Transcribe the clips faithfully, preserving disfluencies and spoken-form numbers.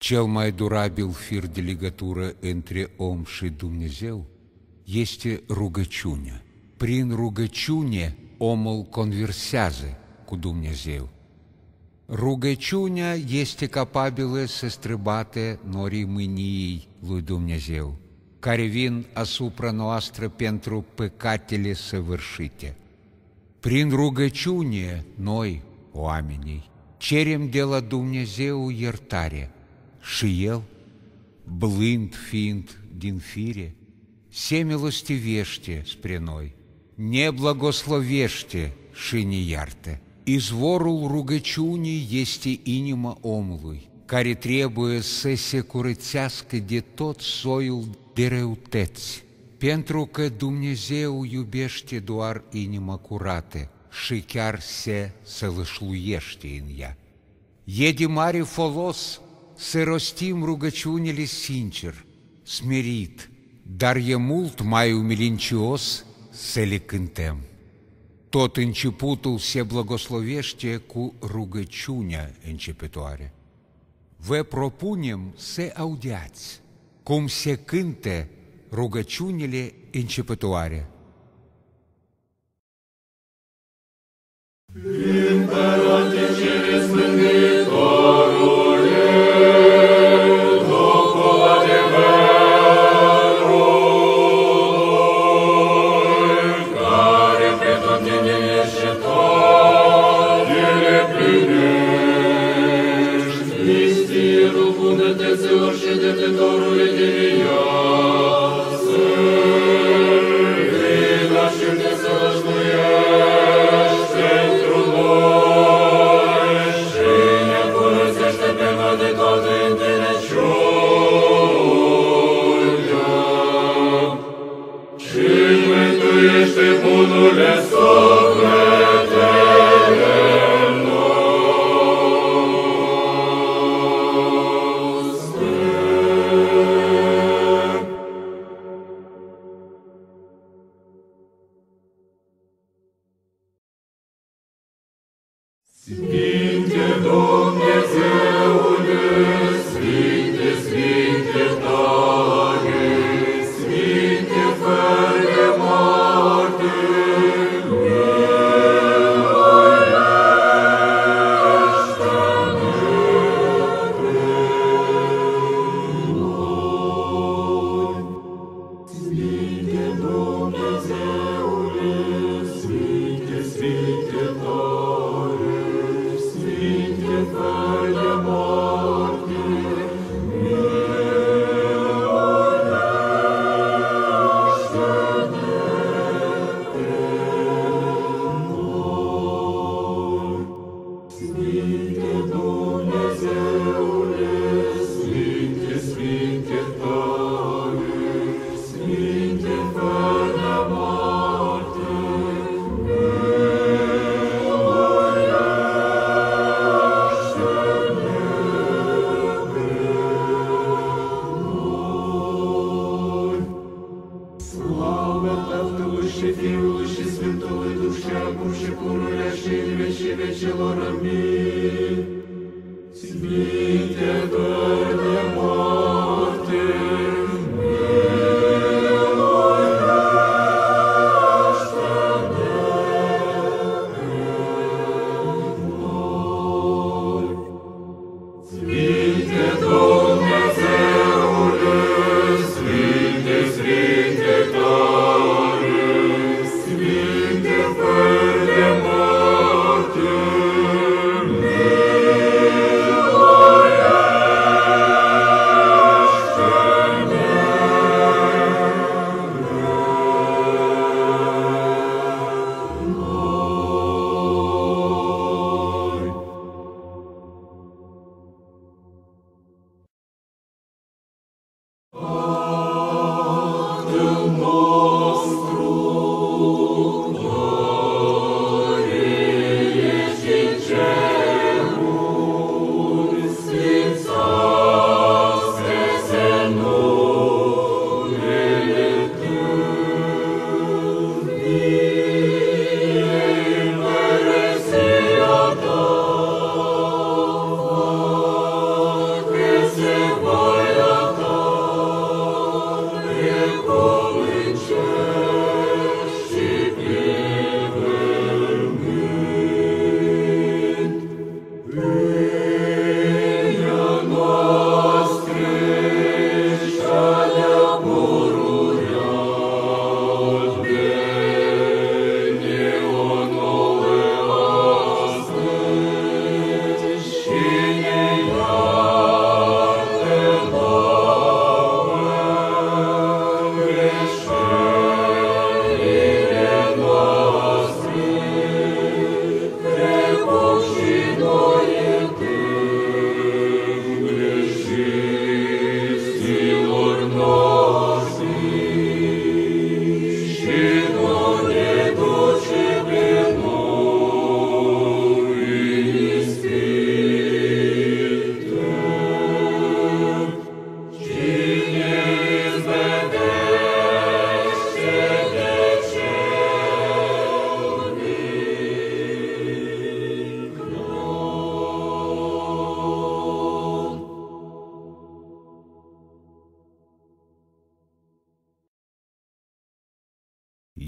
Cel mai durabil fir de legătură între om și Dumnezeu este rugăciunea. Prin rugăciune omul conversează cu Dumnezeu. Rugăciunea este capabilă să străbate norii mâniei lui Dumnezeu, care vin asupra noastră pentru păcatele săvârșite. Prin rugăciune noi, oamenii, cerem de la Dumnezeu iertare și El, blând fiind din fire, se milostivește spre noi, ne blagoslovește și ne iartă. Izvorul rugăciunii este inima omului, care trebuie să se curățească de tot soiul de răutăți, pentru că Dumnezeu iubește doar inima curată și chiar se sălășluiește în ea. E de mare folos să rostim rugăciunile sincer, smerit, dar e mult mai umilincios să le cântăm. Tot începutul se blagoslovește cu rugăciunea începătoare. Vă propunem să audiați cum se cântă rugăciunile începătoare. Împărate Ceresc Mântuitorule, Duhul adevărului, care pretutindeni ești și toate le plinești, mistirul bunătăților și dătătorule de viață, vino și te sălășluiești pentru noi și ne curățește pe noi de toate înțelepciunea și mântuiește bunule sufletele noastre. Sfinte Dumnezeule, Sfinte, Sfinte tare, Sfinte fără de moarte, miluiește-ne vecilor, amin. Sfinte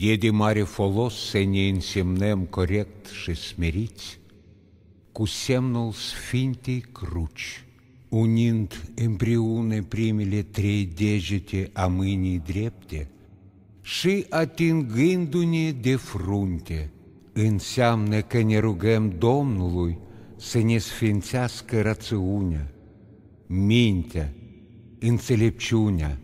E de mare folos să ne însemnăm corect și smeriți cu semnul Sfintei Cruci, unind împreună primele trei degete a mâinii drepte și atingându-ne de frunte, înseamnă că ne rugăm Domnului să ne sfințească rațiunea, mintea, înțelepciunea.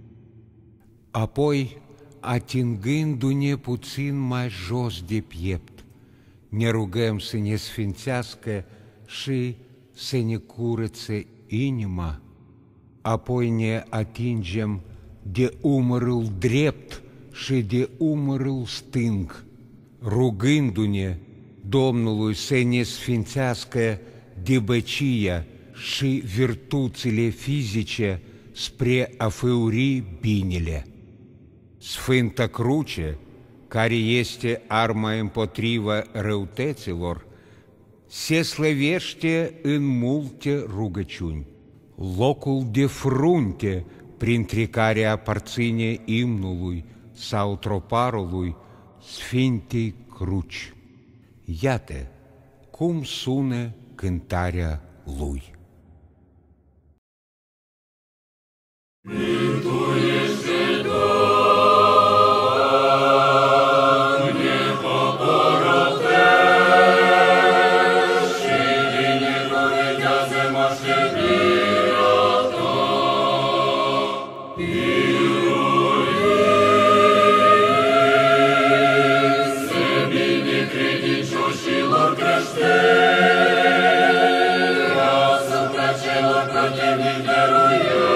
Apoi, atingându-ne puțin mai jos de piept, ne rugăm să ne sfințească și să ne curățe inima. Apoi ne atingem de umărul drept și de umărul stâng, rugându-ne Domnului să ne sfințească debăcia și virtuțile fizice spre a făuri binele. Sfânta Cruce, care este arma împotriva răutăților, se slăvește în multe rugăciuni. Locul de frunte, printre care aparține imnului sau troparului Sfintei Cruci. Iată cum sună cântarea lui. Mântuiește, Doamne, poporul Tău și binecuvintează moștenirea Ta. Biruință binecredincioșilor creștini, asupra celor protivnici dăruiește.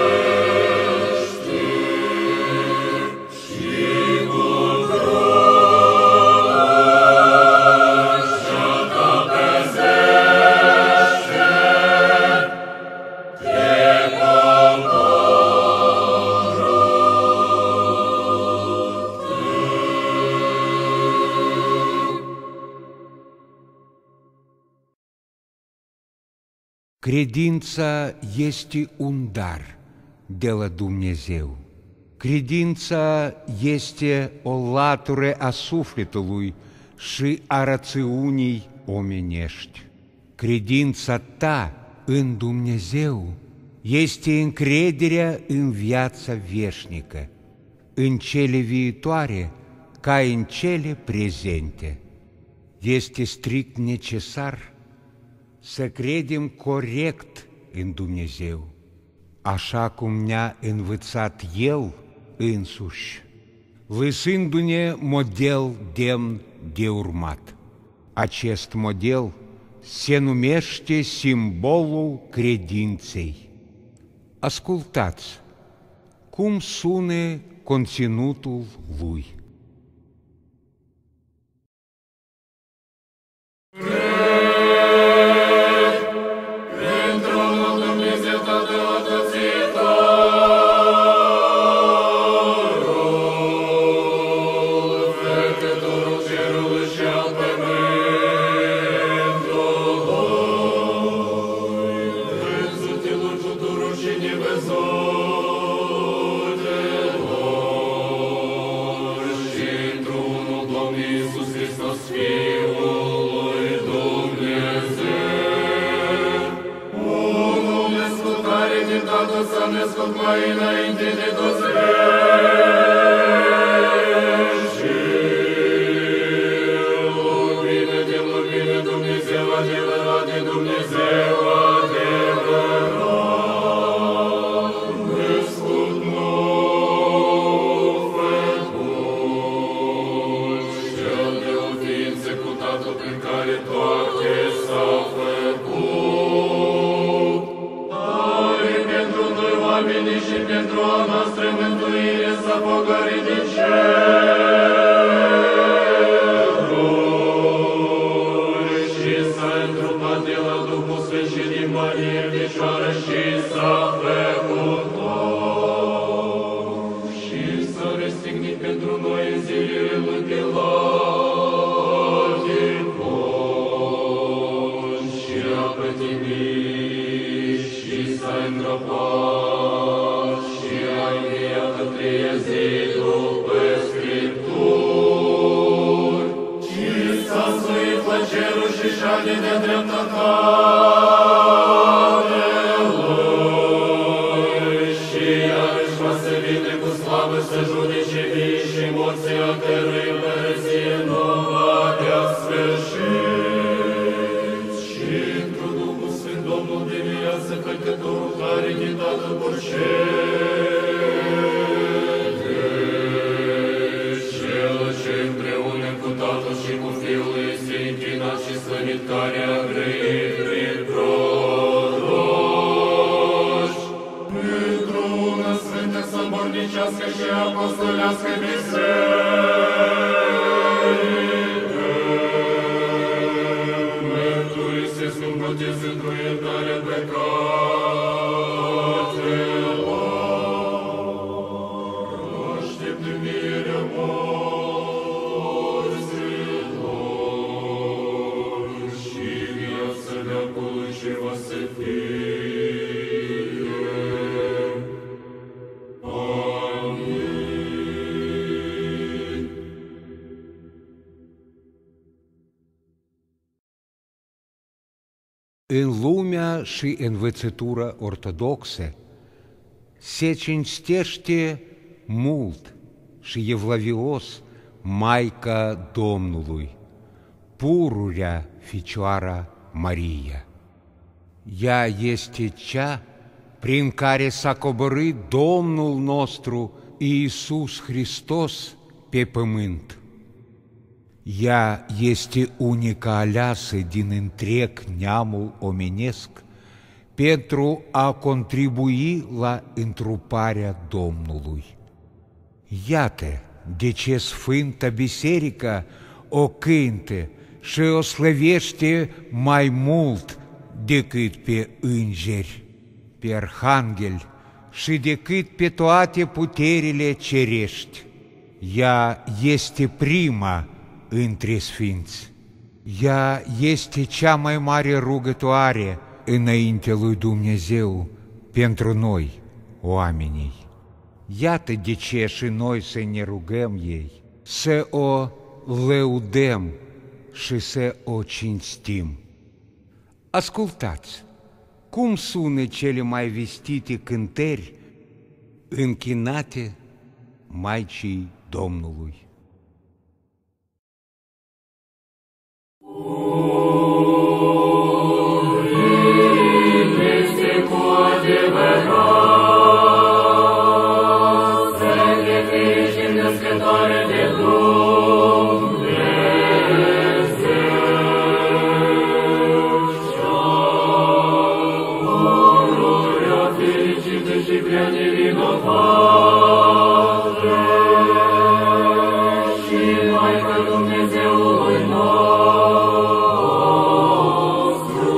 Credința este un dar de la Dumnezeu. Credința este o latură a sufletului și a rațiunii omenești. Credința ta în Dumnezeu este încrederea în viața veșnică, în cele viitoare ca în cele prezente. Este strict necesar să credem corect în Dumnezeu, așa cum ne-a învățat El însuși, lăsându-ne model demn de urmat. Acest model se numește simbolul credinței. Ascultați cum sună conținutul lui. S-a născut mai înainte de toți veșii. Lumină de lumină, Dumnezeu adevărat de Dumnezeu adevărat, născut nou făcut, cel de o ființă cu Tatăl prin care toate s-au făcut. Oamenii și pentru a noastră mântuire s-a pogorât din ceruri și s-a întrupat de la Duhul Sfânt și din Marie Fecioară și s-a făcut om și s-a răstignit pentru noi în zilele lui Pilate Pont și a pătimit și s-a îngropat. Zi după Scriptură. Господи, de dreapta Tatălui, și iarăși va se vine cu slavă să judece vii și morții, a cărui împărăție nu va avea sfârșit. Și într-o Duhul Sfânt Domnul biruiasă făcătorul care din Tatăl Borședeci, Cel ce împreună cu Tatăl și cu Fiul este închinat și slăvit, care a grăit prin proroși, într-o una sfântă, săbornicească și apostolească biserică, mărturisesc un botez într-o iertare păcatelor, aștept învierea morților și viața veacului ce va să fie. Amin. În lumea și învățătura ortodoxă se cinstește mult și evlavios Maica Domnului, pururea Fecioara Maria. Ea este cea prin care s-a coborât Domnul nostru Iisus Hristos pe pământ. Ea este unica aleasă din întreg neamul omenesc pentru a contribui la întruparea Domnului. Iată de ce Sfânta Biserică o cântă și o slăvește mai mult decât pe îngeri, pe arhangheli și decât pe toate puterile cerești. Ea este prima între sfinți. Ea este cea mai mare rugătoare înainte lui Dumnezeu pentru noi, oamenii. Iată de ce și noi să ne rugăm ei, să o lăudăm și să o cinstim. Ascultați cum sună cele mai vestite cântări închinate Maicii Domnului. Este cu adevărat să ne fii și născătoare de Dumnezeu, cea pururea fericită și prea nevinovată, și Maica Dumnezeului nostru,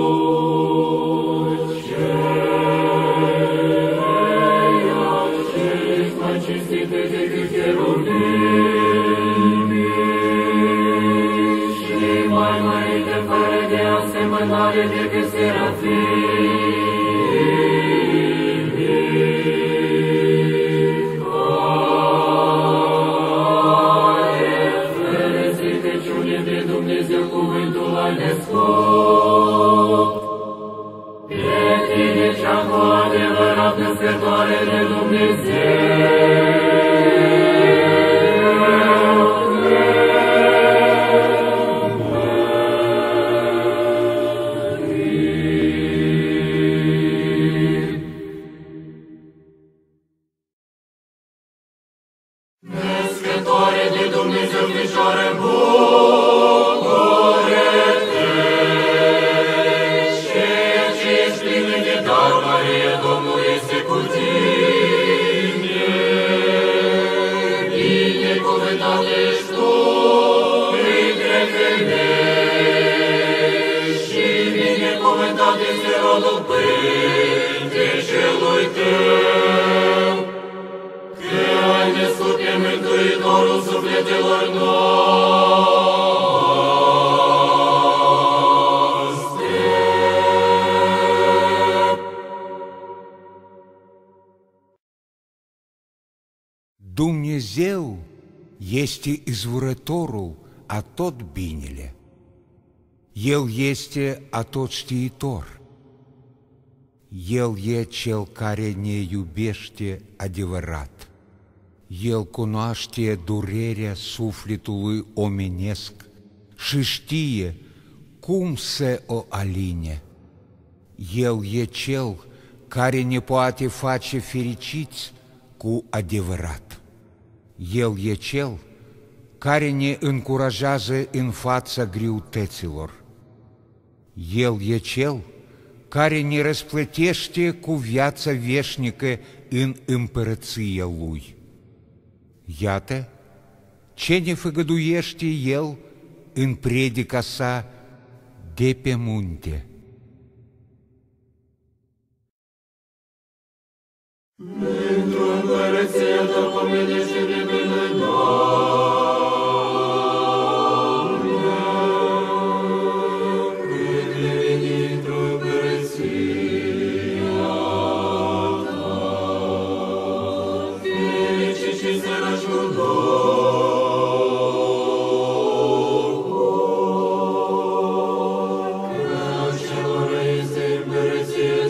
ceea ce ești mai cinstită decât cherubimii și mai mărită fără de asemănare decât serafimii, cuvântul ai născut. Pe tine cea cu adevărat născătoare de Dumnezeu. Născătoare de Dumnezeu, Fecioară bucură-te, ceea ce ești plină de dar, Maria, Domnul este cu tine. Binecuvântată ești tu printre femei și binecuvântat este rodul pântecelui tău, că ai născut pe Mântuitorul sufletelor noastre. Dumnezeu este izvorătorul a tot binele. El este atotștiitor. El e Cel care ne iubește adevărat. El cunoaște durerea sufletului omenesc și știe cum să o aline. El e Cel care ne poate face fericiți cu adevărat. El e Cel care ne încurajează în fața greutăților. El e Cel care ne răsplătește cu viața veșnică în împărăția Lui. Iată ce ne făgăduiește El în predica sa de pe munte. Pentru împărăția ta pomenește de mine, Doamne, cât veni într-o împărăția ta. Fericit și săraci cu Duhul, că acelora este împărăția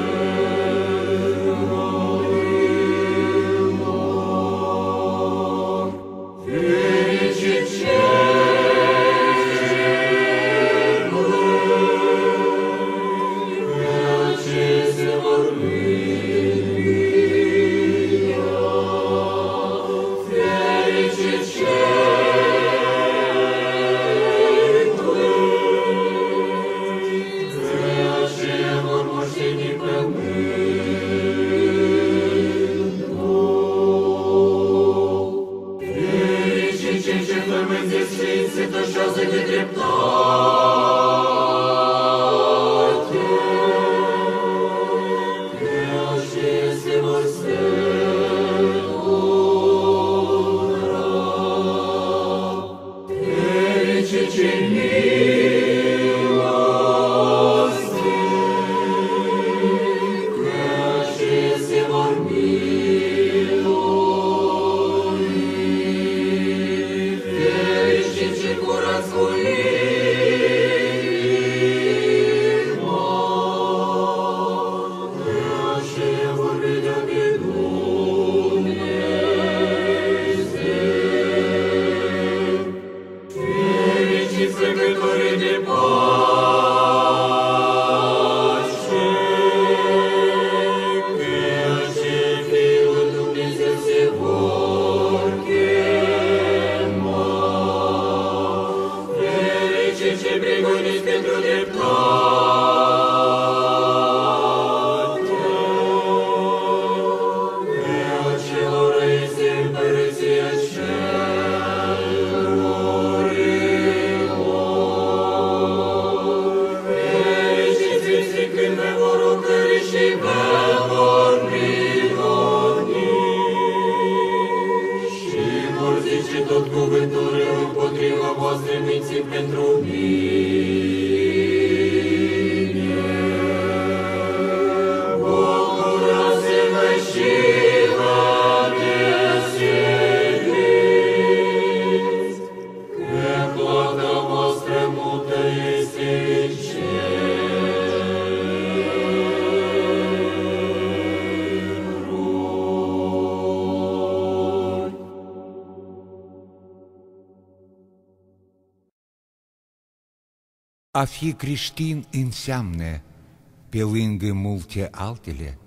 A fi creștin înseamnă, pe lângă multe altele,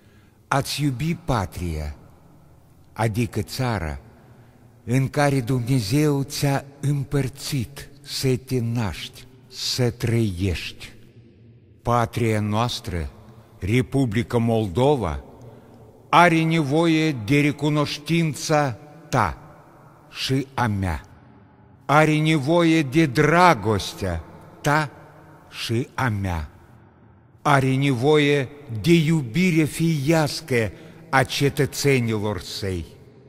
a-ți iubi patria, adică țara în care Dumnezeu ți-a împărțit să te naști, să trăiești. Patria noastră, Republica Moldova, are nevoie de recunoștința ta și a mea. Are nevoie de dragostea ta și a mea. Are nevoie de iubire fiiască a cetățenilor săi.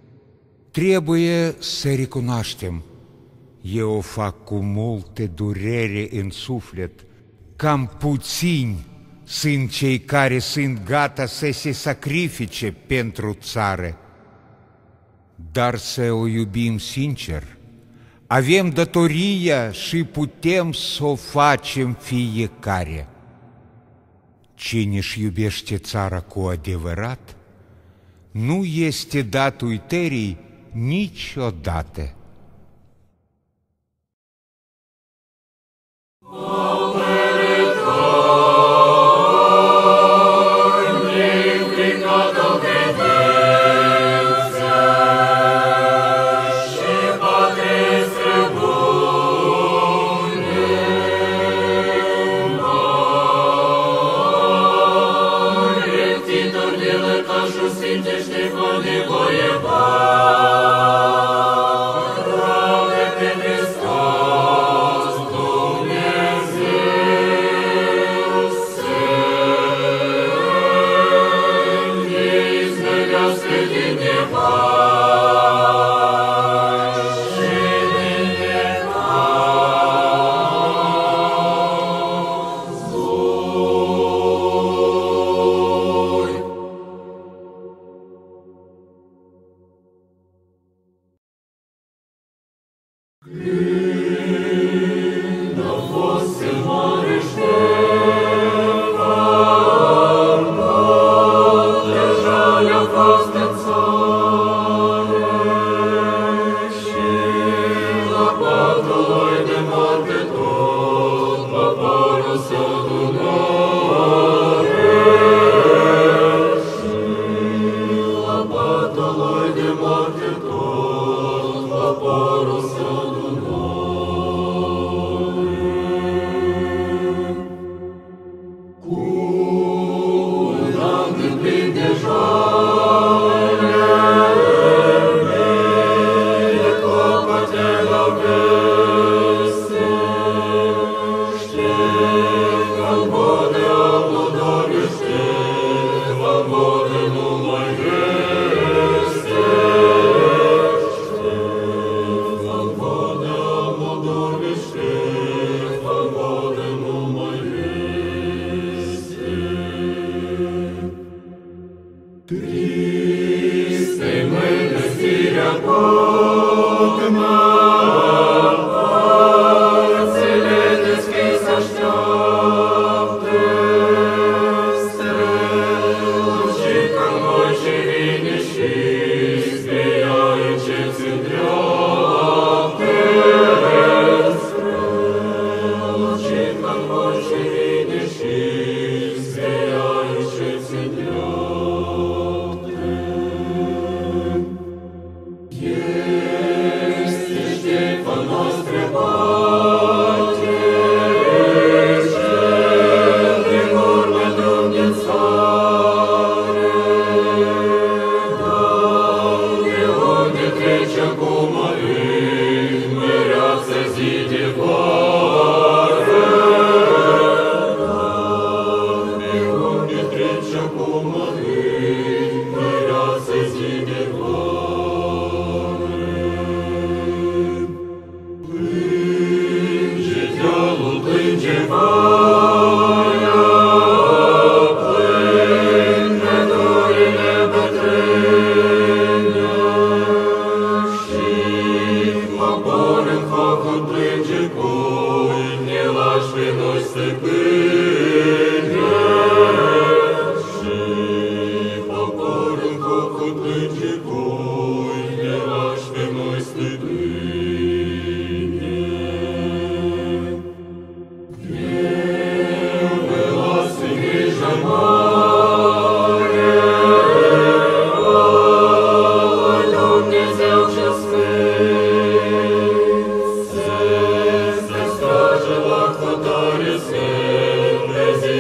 Trebuie să recunoaștem, eu o fac cu multă durere în suflet, cam puțini sunt cei care sunt gata să se sacrifice pentru țară. Dar să o iubim sincer, Avem datoria și putem să o facem fiecare. Cine își iubește țara cu adevărat, nu este dat uitării niciodată.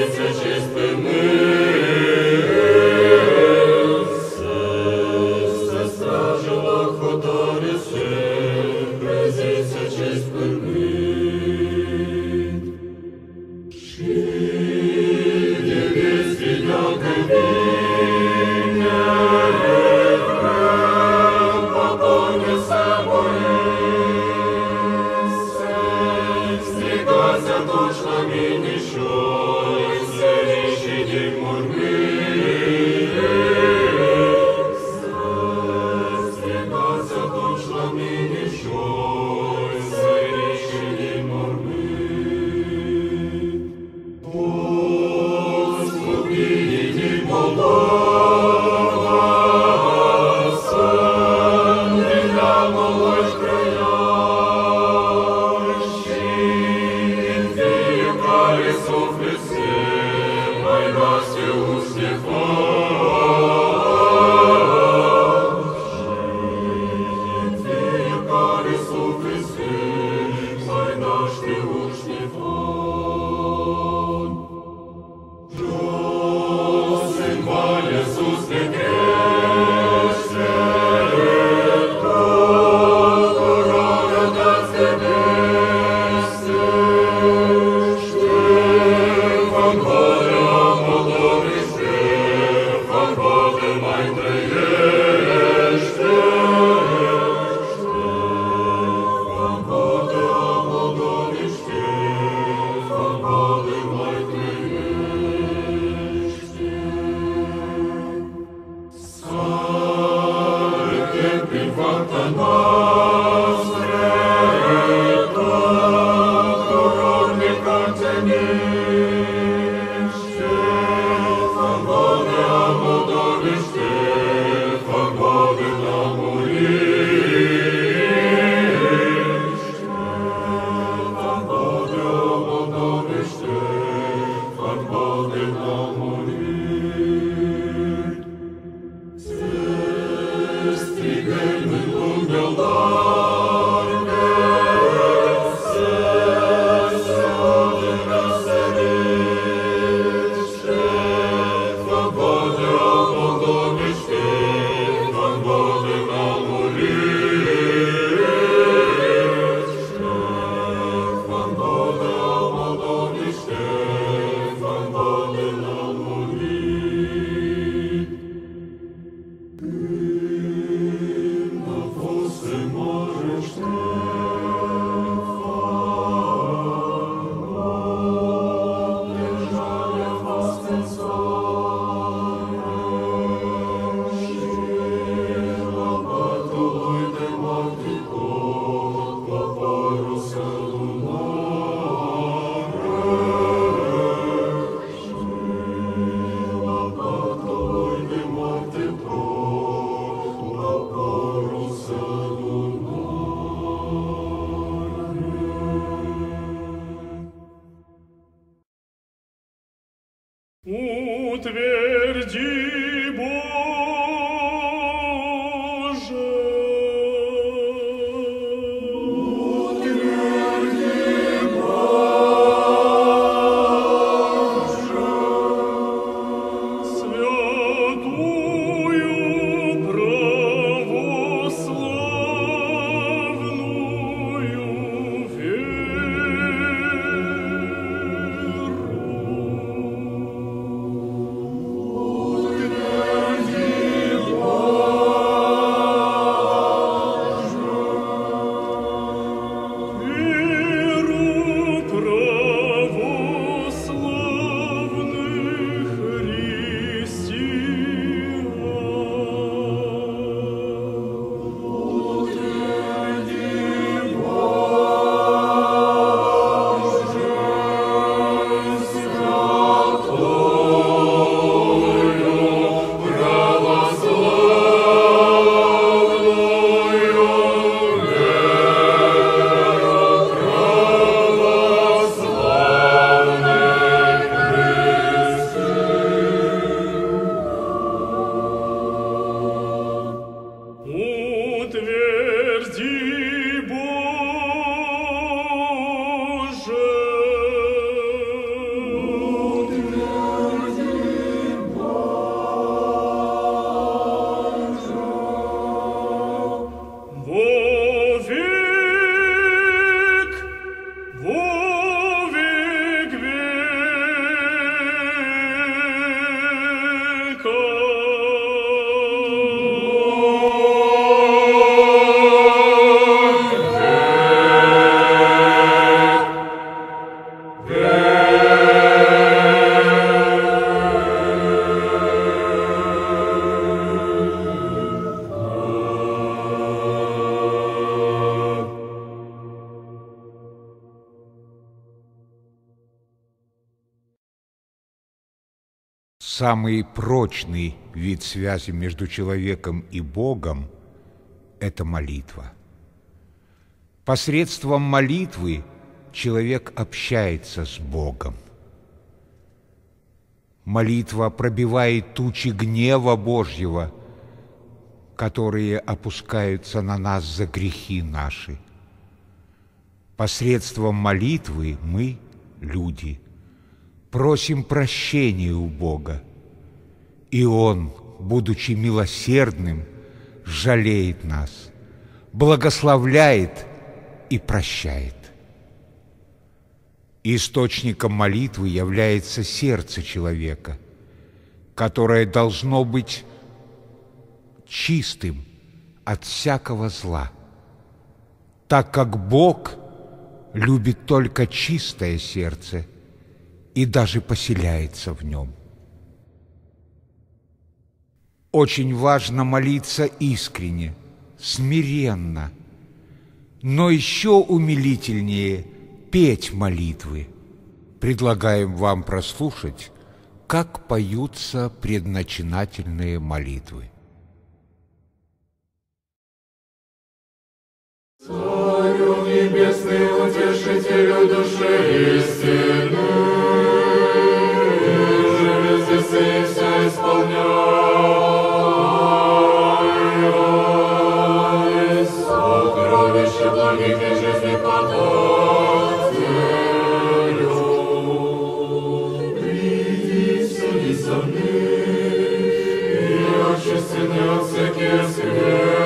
Să Утверди, Боже, утверди, Боже, святую православную Самый прочный вид связи между человеком и Богом – это молитва. Посредством молитвы человек общается с Богом. Молитва пробивает тучи гнева Божьего, которые опускаются на нас за грехи наши. Посредством молитвы мы, люди, просим прощения у Бога, и Он, будучи милосердным, жалеет нас, благословляет и прощает. Источником молитвы является сердце человека, которое должно быть чистым от всякого зла, так как Бог любит только чистое сердце и даже поселяется в нем. Очень важно молиться искренне, смиренно, но еще умилительнее петь молитвы. Предлагаем вам прослушать, как поются предначинательные молитвы. Царю небесный, утешителю души истины, живи здесь и все исполняй, сокровище благих и жизни подателю. Приди, суди со мной, и очисти от всяких скверн.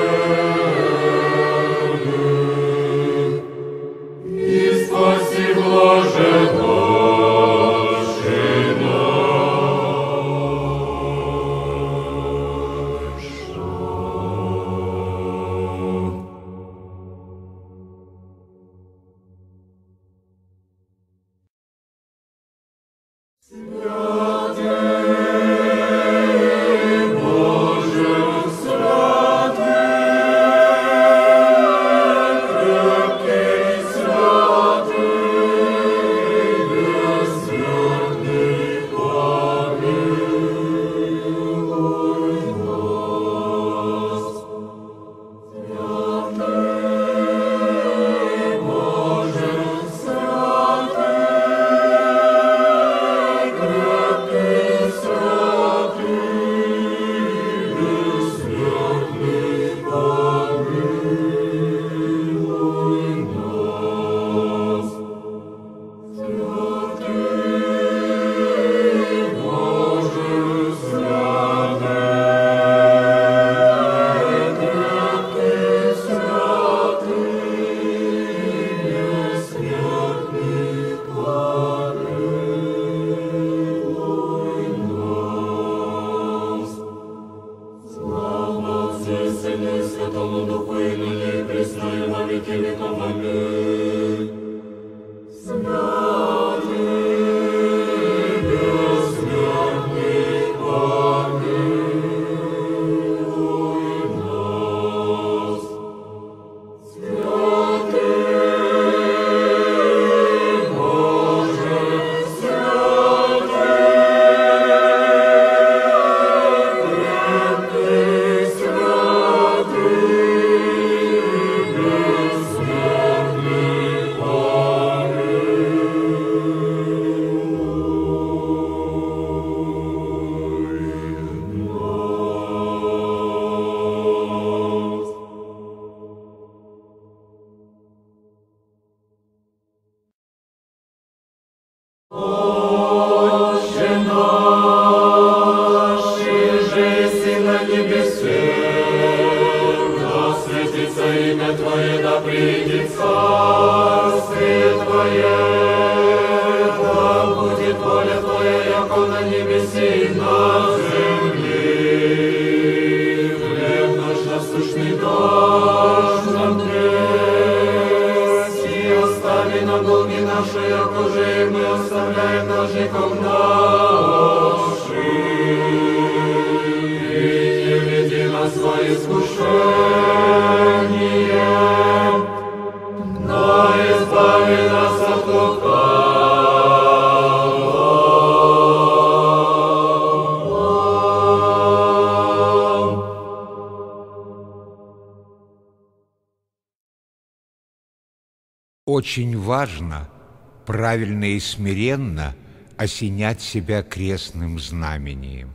Очень важно правильно и смиренно осенять себя крестным знамением.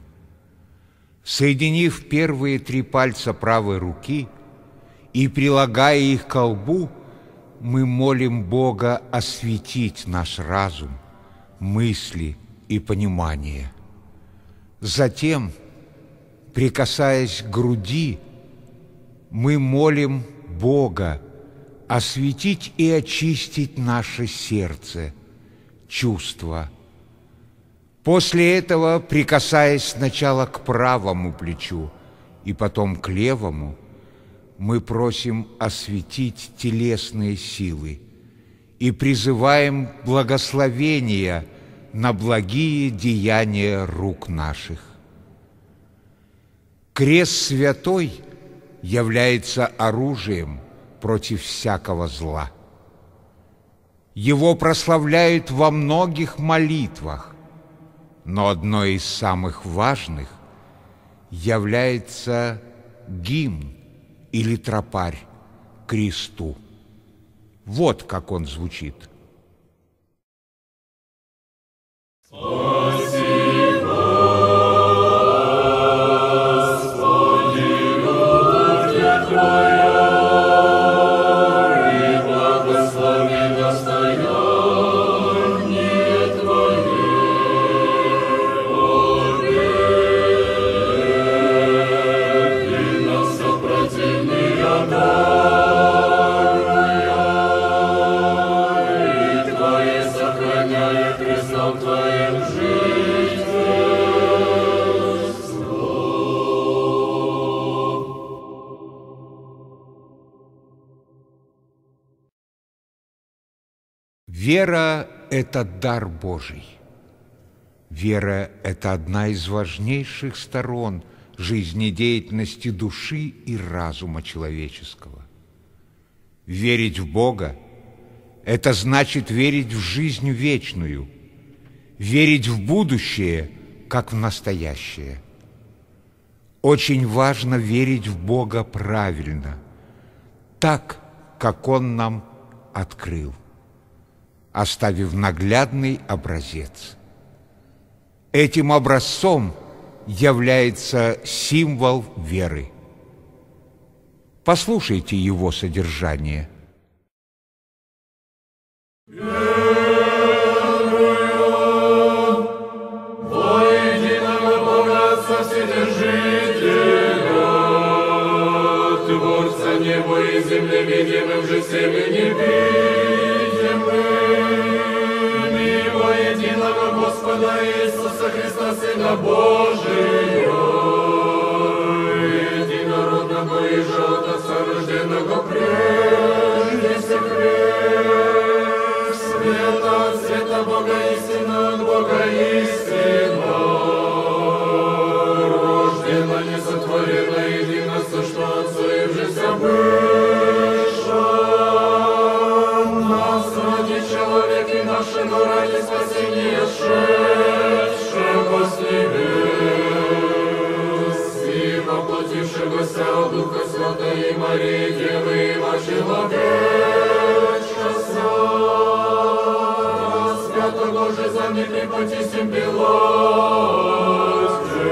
Соединив первые три пальца правой руки и прилагая их к колбу, мы молим Бога осветить наш разум, мысли и понимание. Затем, прикасаясь к груди, мы молим Бога осветить и очистить наше сердце, чувства. После этого, прикасаясь сначала к правому плечу и потом к левому, мы просим осветить телесные силы и призываем благословения на благие деяния рук наших. Крест святой является оружием против всякого зла. Его прославляют во многих молитвах, но одной из самых важных является гимн или тропарь к кресту. Вот как он звучит. Вера – это дар Божий. Вера – это одна из важнейших сторон жизнедеятельности души и разума человеческого. Верить в Бога – это значит верить в жизнь вечную, верить в будущее, как в настоящее. Очень важно верить в Бога правильно, так, как Он нам открыл, оставив наглядный образец. Этим образцом является символ веры. Послушайте его содержание. Творца неба и земли, видимым же всеми невидимым, и во единого Господа Иисуса Христа, Сына Божия, единородного и же от Отца рожденного прежде всех век, света от света Бога истина от Бога истина, рождена, несотворена, едино сущно Отцу и в жизнь обыша. Нас ради человека нашего, ради спасения шедшего с небес, и воплотившегося от Духа Святой и Марии Девы, и вочеловечася, распятого же за мир Понтисием Пилате,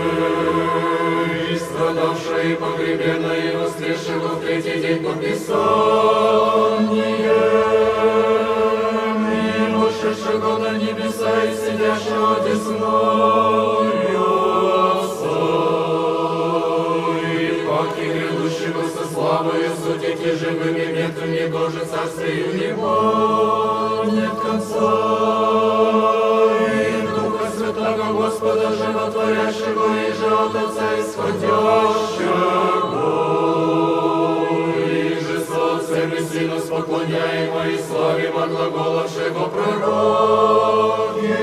страдавшая и погребенная, и воскресшего в третий день по Писаниям, и вошедшего на небеса, и сидящего десною Отца, и паки грядущего со славою судите живыми мертвыми, Боже, царствию Его нет конца, и Духа Святого Господа Животворящего, и же от Отца исходящего, и же с Отцем и Сыном споклоняемо и славимо глаголавшего пророки,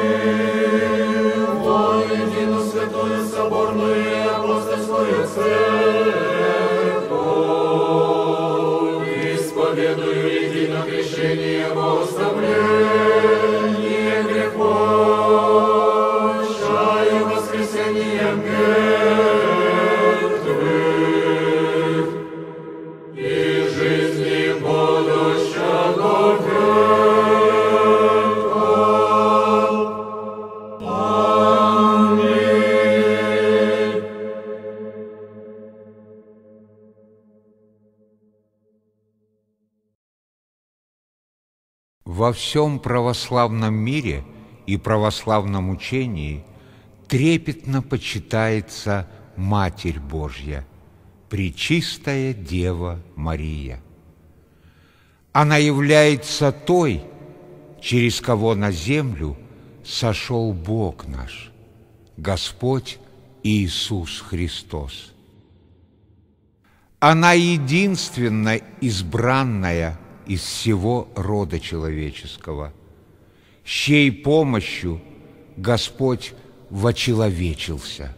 воедино святую соборную и апостольскую церковь, исповедую едино крещение во оставление грехов, чаю воскресением мертвых и жизни будущего века. Аминь. Во всем православном мире и православном учении трепетно почитается Матерь Божья, Пречистая Дева Мария. Она является той, через кого на землю сошел Бог наш, Господь Иисус Христос. Она единственно избранная из всего рода человеческого, с чьей помощью Господь вочеловечился.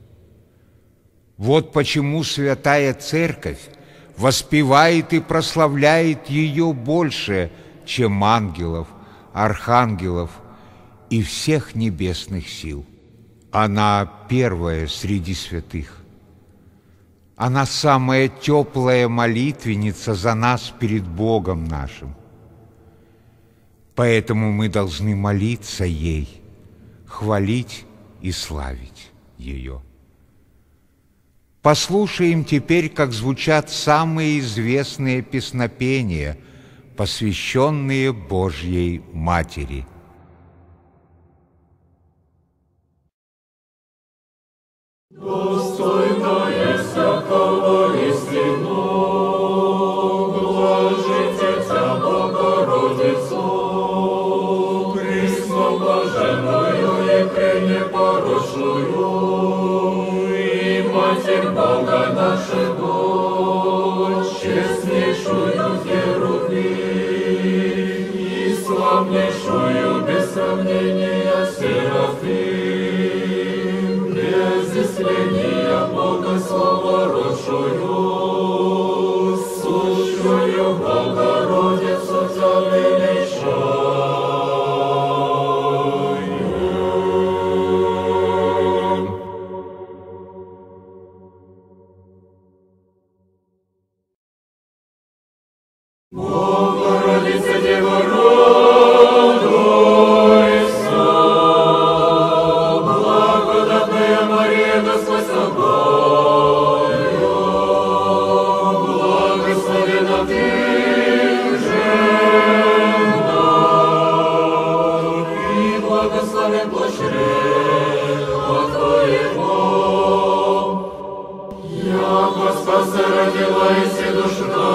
Вот почему Святая Церковь воспевает и прославляет ее больше, чем ангелов, архангелов и всех небесных сил. Она первая среди святых. Она самая теплая молитвенница за нас перед Богом нашим. Поэтому мы должны молиться ей, хвалить и славить ее. Послушаем теперь, как звучат самые известные песнопения, посвященные Божьей Матери. Достойная всякого истину, блажите Тя, Богородицу, присно блаженную и пренепорочную, и Матерь Бога нашего, честнейшую херувим, и славнейшую без сравнения серафим, изъяснения Бога словородшую, сущую Богородицу Тя величаем. Богородица Дева радуйся, благодатная Мария, Господь с тобою, благословена ты в женах, и благословен плод чрева Твоего. Яко Спаса родила и се душна,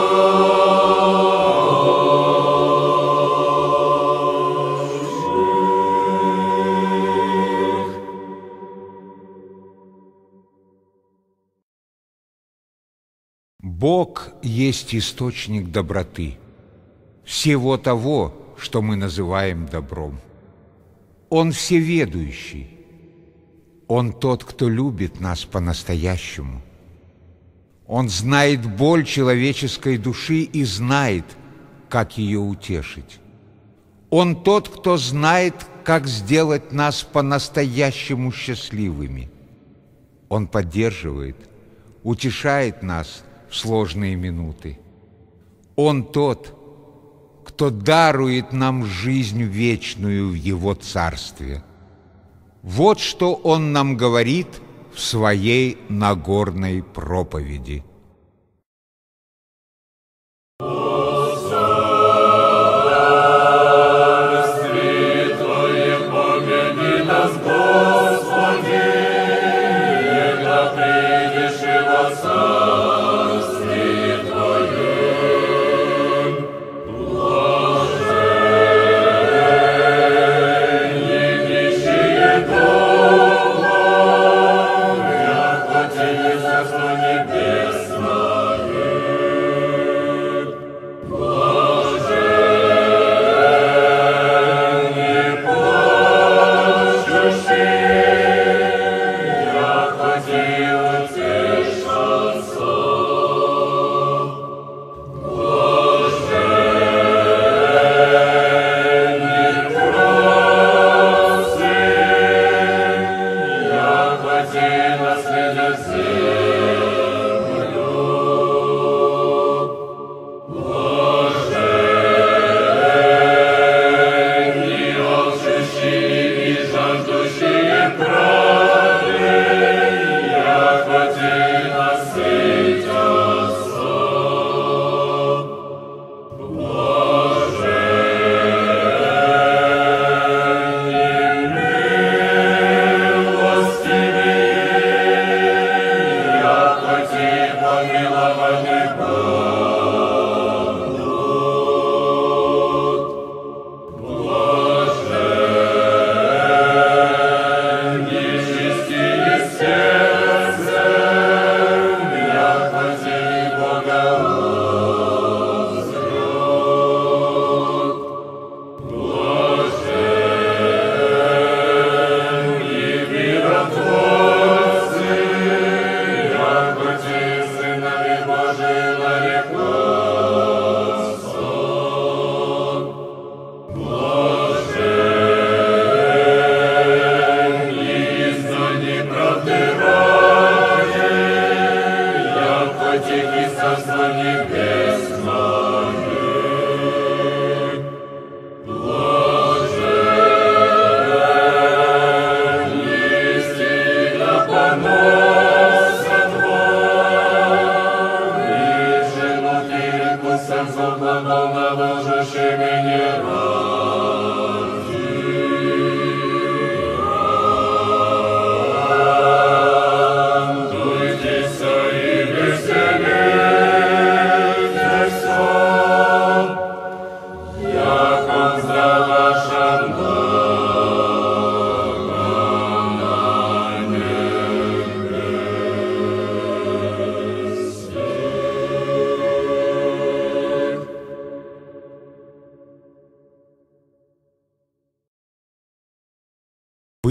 Бог есть источник доброты, всего того, что мы называем добром. Он всеведущий. Он тот, кто любит нас по-настоящему. Он знает боль человеческой души и знает, как ее утешить. Он тот, кто знает, как сделать нас по-настоящему счастливыми. Он поддерживает, утешает нас в сложные минуты. Он тот, кто дарует нам жизнь вечную в Его Царстве. Вот что Он нам говорит в Своей Нагорной проповеди.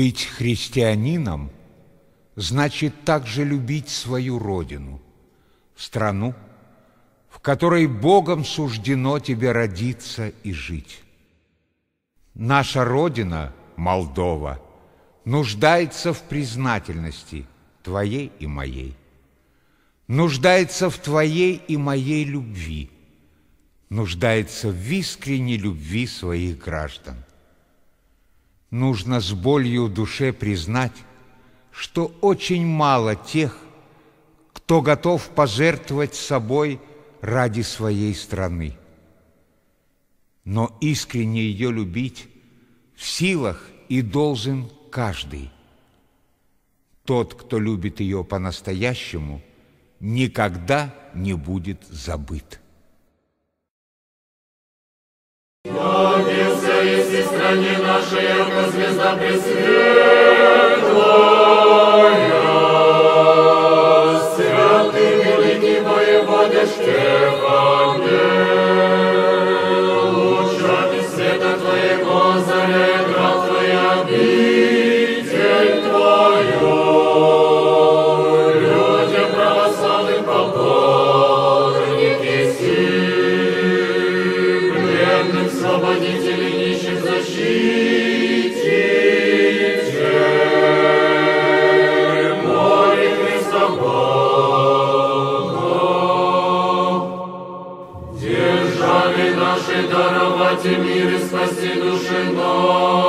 Быть христианином значит также любить свою родину, страну, в которой Богом суждено тебе родиться и жить. Наша Родина, Молдова, нуждается в признательности твоей и моей, нуждается в твоей и моей любви, нуждается в искренней любви своих граждан. Нужно с болью в душе признать, что очень мало тех, кто готов пожертвовать собой ради своей страны. Но искренне ее любить в силах и должен каждый. Тот, кто любит ее по-настоящему, никогда не будет забыт. Явился есть в стране нашей, яко звезда пресветлая, святый великий воевода Штефане, лучами света Твоего заря град Твоя обитель Твою, людям православным поборники си, пленным освободители нищих защитите, моли Христа Бога. Держави наши даровать и мир и спаси души наши.